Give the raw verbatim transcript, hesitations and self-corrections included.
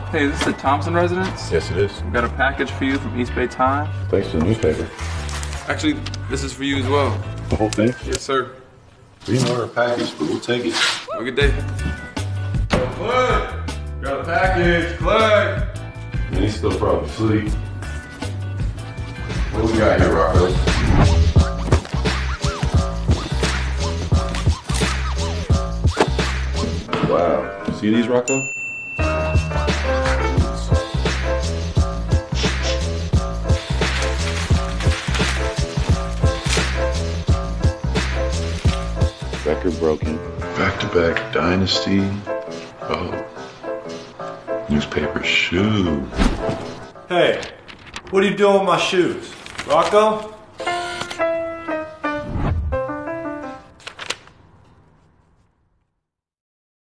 Hey, is this the Thompson residence? Yes, it is. We've got a package for you from East Bay Times. Thanks to the newspaper. Actually, this is for you as well. The whole thing? Yes, sir. We didn't order a package, but we'll take it. Have a good day. Klay! Got a package, Klay! And he's still probably asleep. What do we got here, Rocco? Wow. See these, Rocco? Record broken. Back-to-back dynasty. Oh. Newspaper shoe. Hey, what are you doing with my shoes? Rocco?